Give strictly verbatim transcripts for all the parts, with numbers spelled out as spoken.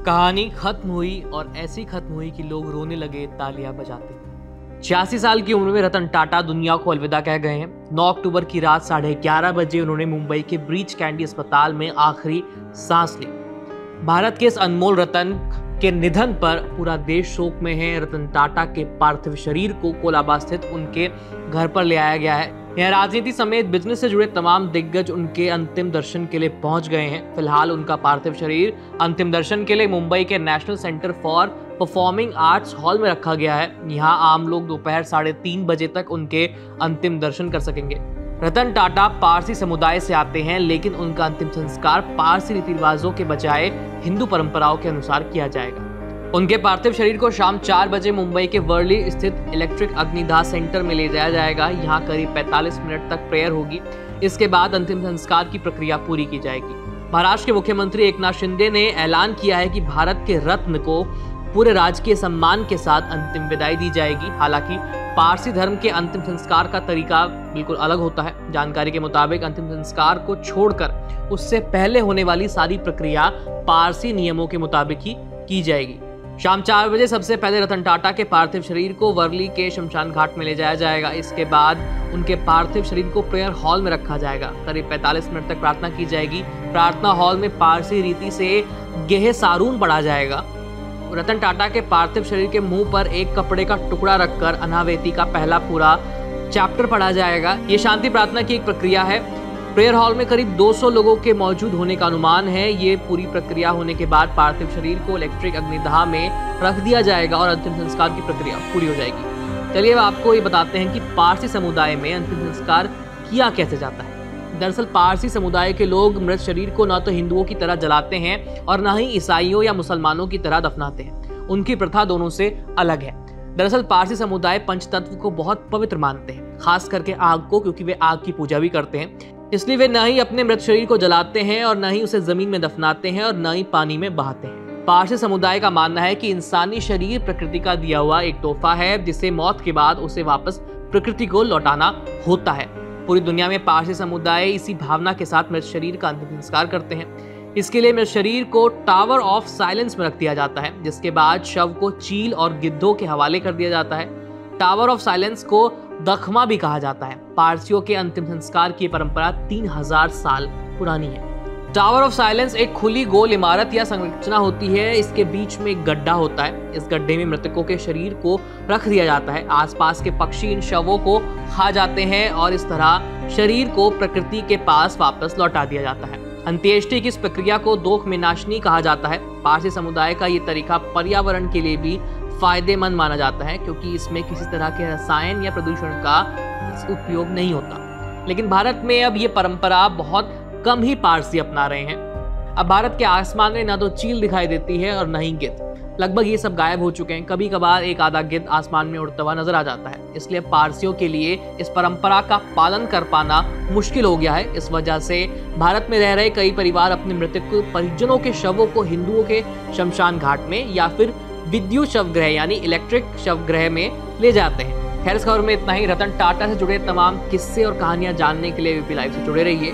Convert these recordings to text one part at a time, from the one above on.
कहानी खत्म हुई और ऐसी खत्म हुई कि लोग रोने लगे तालियां बजाते। छियासी साल की उम्र में रतन टाटा दुनिया को अलविदा कह गए हैं। नौ अक्टूबर की रात साढ़े ग्यारह बजे उन्होंने मुंबई के ब्रीच कैंडी अस्पताल में आखिरी सांस ली। भारत के इस अनमोल रतन के निधन पर पूरा देश शोक में है। रतन टाटा के पार्थिव शरीर को कोलाबा स्थित उनके घर पर ले आया गया है। यहाँ राजनीति समेत बिजनेस से जुड़े तमाम दिग्गज उनके अंतिम दर्शन के लिए पहुंच गए हैं। फिलहाल उनका पार्थिव शरीर अंतिम दर्शन के लिए मुंबई के National Centre for Performing Arts hall में रखा गया है। यहाँ आम लोग दोपहर साढ़े तीन बजे तक उनके अंतिम दर्शन कर सकेंगे। रतन टाटा पारसी समुदाय से आते हैं, लेकिन उनका अंतिम संस्कार पारसी रीति रिवाजों के बजाय हिंदू परंपराओं के अनुसार किया जाएगा। उनके पार्थिव शरीर को शाम चार बजे मुंबई के वर्ली स्थित इलेक्ट्रिक अग्निदाह सेंटर में ले जाया जाएगा। यहाँ करीब पैंतालीस मिनट तक प्रेयर होगी। इसके बाद अंतिम संस्कार की प्रक्रिया पूरी की जाएगी। महाराष्ट्र के मुख्यमंत्री एकनाथ शिंदे ने ऐलान किया है कि भारत के रत्न को पूरे राजकीय सम्मान के साथ अंतिम विदाई दी जाएगी। हालांकि पारसी धर्म के अंतिम संस्कार का तरीका बिल्कुल अलग होता है। जानकारी के मुताबिक अंतिम संस्कार को छोड़कर उससे पहले होने वाली सारी प्रक्रिया पारसी नियमों के मुताबिक ही की जाएगी। शाम चार बजे सबसे पहले रतन टाटा के पार्थिव शरीर को वर्ली के शमशान घाट में ले जाया जाएगा। इसके बाद उनके पार्थिव शरीर को प्रेयर हॉल में रखा जाएगा। करीब पैंतालीस मिनट तक प्रार्थना की जाएगी। प्रार्थना हॉल में पारसी रीति से गेहे सारून पढ़ा जाएगा। रतन टाटा के पार्थिव शरीर के मुंह पर एक कपड़े का टुकड़ा रखकर अनावेती का पहला पूरा चैप्टर पढ़ा जाएगा। ये शांति प्रार्थना की एक प्रक्रिया है। प्रेयर हॉल में करीब दो सौ लोगों के मौजूद होने का अनुमान है। ये पूरी प्रक्रिया होने के बाद पार्थिव शरीर को इलेक्ट्रिक अग्निदाह में रख दिया जाएगा और अंतिम संस्कार की प्रक्रिया पूरी हो जाएगी। चलिए अब आपको ये बताते हैं कि पारसी समुदाय में अंतिम संस्कार किया कैसे जाता है। दरअसल पारसी समुदाय के लोग मृत शरीर को न तो हिंदुओं की तरह जलाते हैं और न ही ईसाइयों या मुसलमानों की तरह दफनाते हैं। उनकी प्रथा दोनों से अलग है। दरअसल पारसी समुदाय पंचतत्व को बहुत पवित्र मानते हैं, खास करके आग को, क्योंकि वे आग की पूजा भी करते हैं। इसलिए वे न ही अपने मृत शरीर को जलाते हैं और न ही उसे जमीन में दफनाते हैं और न ही पानी में बहाते हैं। पारसी समुदाय का मानना है कि इंसानी शरीर प्रकृति का दिया हुआ एक तोहफा है, जिसे मौत के बाद उसे वापस प्रकृति को लौटाना होता है। पूरी दुनिया में पारसी समुदाय इसी भावना के साथ मृत शरीर का अंतिम संस्कार करते हैं। इसके लिए मृत शरीर को टावर ऑफ साइलेंस में रख दिया जाता है, जिसके बाद शव को चील और गिद्धों के हवाले कर दिया जाता है। टावर ऑफ साइलेंस को दखमा भी कहा जाता है। पारसियों के अंतिम संस्कार की परंपरा तीन हजार साल पुरानी है। टावर ऑफ साइलेंस एक खुली गोल इमारत या संरचना होती है। इसके बीच में एक गड्ढा होता है। इस गड्ढे में मृतकों के शरीर को रख दिया जाता है। आसपास के पक्षी इन शवों को खा जाते हैं और इस तरह शरीर को प्रकृति के पास वापस लौटा दिया जाता है। अंत्येष्टि की इस प्रक्रिया को दोख में नाशनी कहा जाता है। पारसी समुदाय का ये तरीका पर्यावरण के लिए भी फायदेमंद माना जाता है, क्योंकि इसमें किसी तरह के रसायन या प्रदूषण का उपयोग नहीं होता। लेकिन भारत में अब ये परंपरा बहुत कम ही पारसी अपना रहे हैं। अब भारत के आसमान में ना तो चील दिखाई देती है और न ही गिद्ध। लगभग ये सब गायब हो चुके हैं। कभी कभार एक आधा गिद्ध आसमान में उड़ता हुआ नजर आ जाता है। इसलिए पारसियों के लिए इस परंपरा का पालन कर पाना मुश्किल हो गया है। इस वजह से भारत में रह रहे कई परिवार अपने मृतक परिजनों के शवों को हिंदुओं के शमशान घाट में या फिर विद्युत शवगृह यानी इलेक्ट्रिक शवगृह में ले जाते हैं। खैर, इस खबर में इतना ही। रतन टाटा से जुड़े तमाम किस्से और कहानियां जानने के लिए एबीपी लाइव से जुड़े रहिए।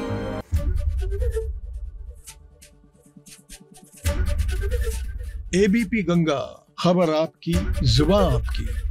एबीपी गंगा, खबर आपकी, जुबान आपकी।